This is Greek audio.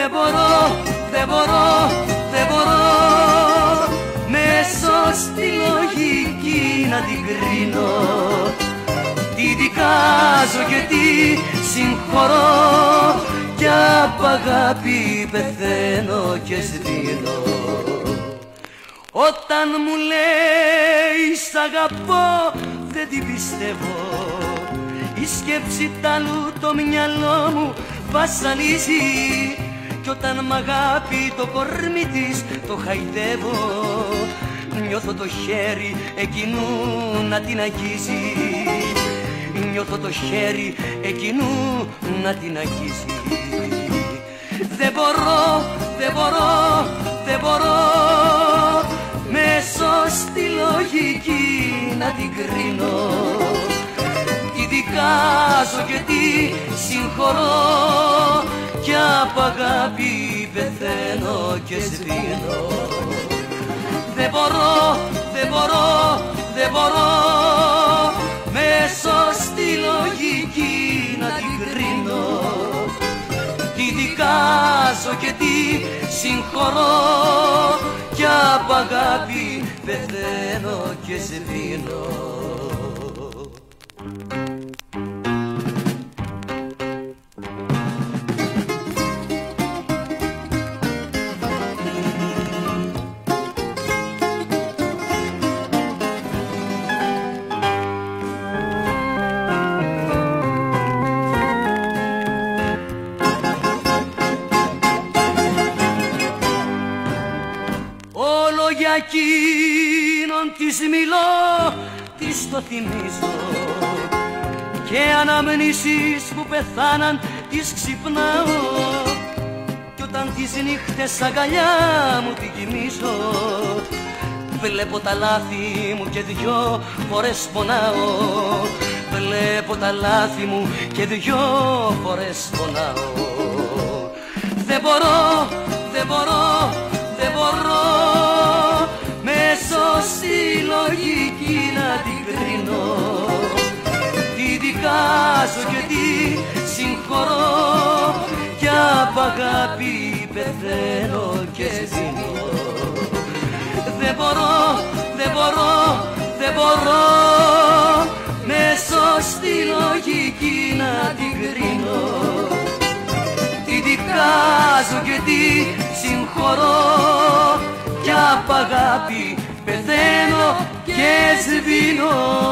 Δεν μπορώ, δεν μπορώ, δεν μπορώ μέσω στη λογική να την κρίνω. Τι δικάζω και τι συγχωρώ, κι απ' αγάπη πεθαίνω και σβήνω. Όταν μου λέει σ' αγαπώ δεν την πιστεύω, η σκέψη τ' άλλου το μυαλό μου βασανίζει, κι όταν μ' αγάπη το κορμί της το χαϊδεύω, νιώθω το χέρι εκείνου να την αγγίζει, νιώθω το χέρι εκείνου να την αγγίζει. Δεν μπορώ, δεν μπορώ, δεν μπορώ μέσω στη λογική να την κρίνω. Τι δικάζω και τι συγχωρώ, κι απ' αγάπη πεθαίνω και σβήνω. Δεν μπορώ, δεν μπορώ, δεν μπορώ μέσω στη λογική να την κρίνω. Τι δικάζω και τι συγχωρώ, κι απ' αγάπη πεθαίνω και σβήνω. Για εκείνον της μιλώ, της το θυμίζω, και αναμνήσεις που πεθάναν τις ξυπνάω, κι όταν τις νύχτες αγκαλιά μου την κοιμίζω, βλέπω τα λάθη μου και δυο φορές πονάω, βλέπω τα λάθη μου και δυο φορές πονάω. Δεν μπορώ, δεν μπορώ, δεν μπορώ μέσω στη λογική να την κρίνω. Τι δικάζω και τι συγχωρώ, κι απ' αγάπη πεθαίνω και σβήνω. Δεν μπορώ, δεν μπορώ, δεν μπορώ μέσω στη λογική να την κρίνω. Τι δικάζω και τι συγχωρώ, κι απ' αγάπη πεθαίνω και σβήνω.